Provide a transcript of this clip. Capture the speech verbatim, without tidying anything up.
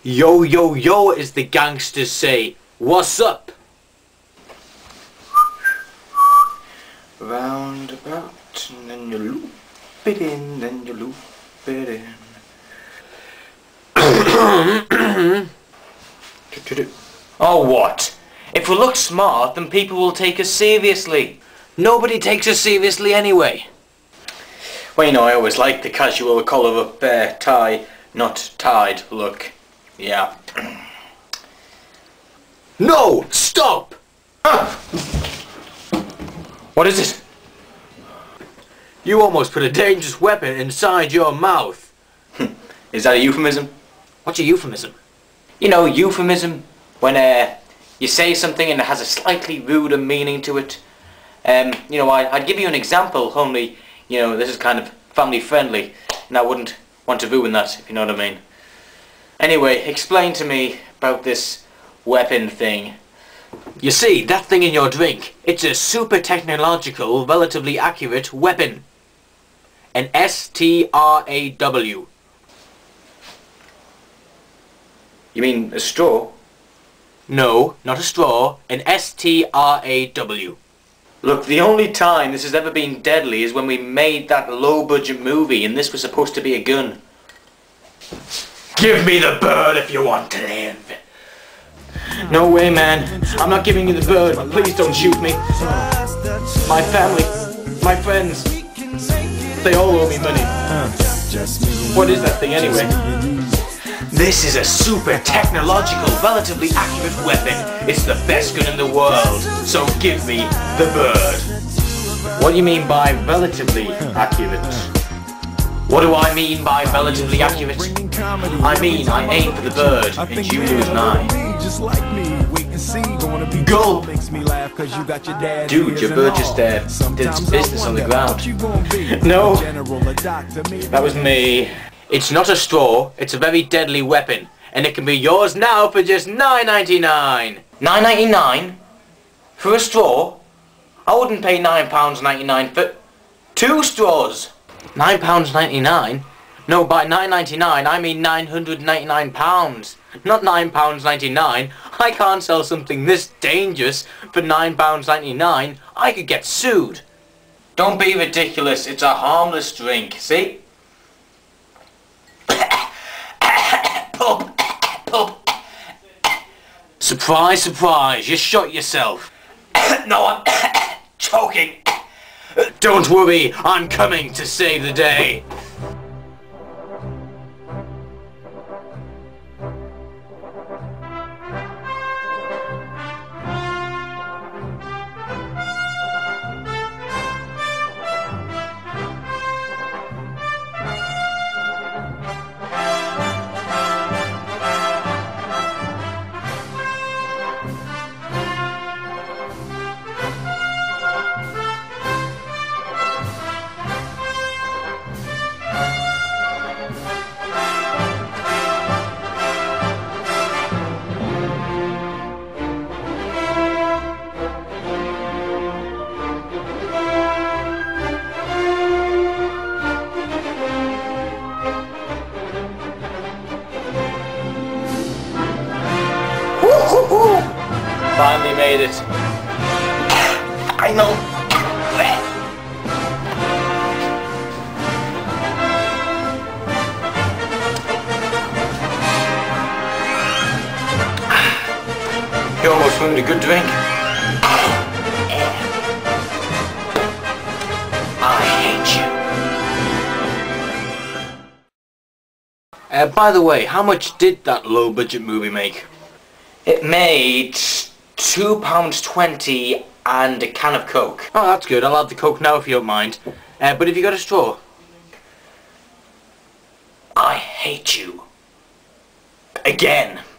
Yo, yo, yo, as the gangsters say. What's up? Round about, and then you loop it in, then you loop it in. Oh, what? If we look smart, then people will take us seriously. Nobody takes us seriously anyway. Well, you know, I always like the casual collar-up uh, tie, not tied look. Yeah. No! Stop! Ah! What is it? You almost put a dangerous weapon inside your mouth. Is that a euphemism? What's a euphemism? You know, euphemism, when uh, you say something and it has a slightly ruder meaning to it. Um, you know, I, I'd give you an example, only, you know, this is kind of family friendly, and I wouldn't want to ruin that, if you know what I mean. Anyway, explain to me about this weapon thing. You see, that thing in your drink, it's a super technological, relatively accurate weapon. An S T R A W. You mean a straw? No, not a straw, an S T R A W. Look, the only time this has ever been deadly is when we made that low-budget movie and this was supposed to be a gun. Give me the bird if you want to live. No way, man. I'm not giving you the bird. Please don't shoot me. My family, my friends, they all owe me money. What is that thing anyway? This is a super technological, relatively accurate weapon. It's the best gun in the world. So give me the bird. What do you mean by relatively accurate? What do I mean by relatively accurate? I mean I aim for the bird and you lose nine. Gulp! Dude, your bird just uh, did its business on the ground. No, that was me. It's not a straw, it's a very deadly weapon, and it can be yours now for just nine ninety-nine. nine ninety-nine? For a straw? I wouldn't pay nine pounds ninety-nine for two straws. nine pounds ninety-nine? No, by nine ninety-nine I mean nine hundred ninety-nine pounds. Not nine pounds ninety-nine. I can't sell something this dangerous for nine pounds ninety-nine. I could get sued. Don't be ridiculous, it's a harmless drink, see? Pulp, pulp. Surprise, surprise, you shot yourself. No, I'm choking. Don't worry, I'm coming to save the day. Finally made it. I know. You almost ruined a good drink. I hate you. Uh, by the way, how much did that low-budget movie make? It made two pounds twenty and a can of Coke. Oh, that's good. I'll have the Coke now if you don't mind. Uh, but have you got a straw? I hate you. Again.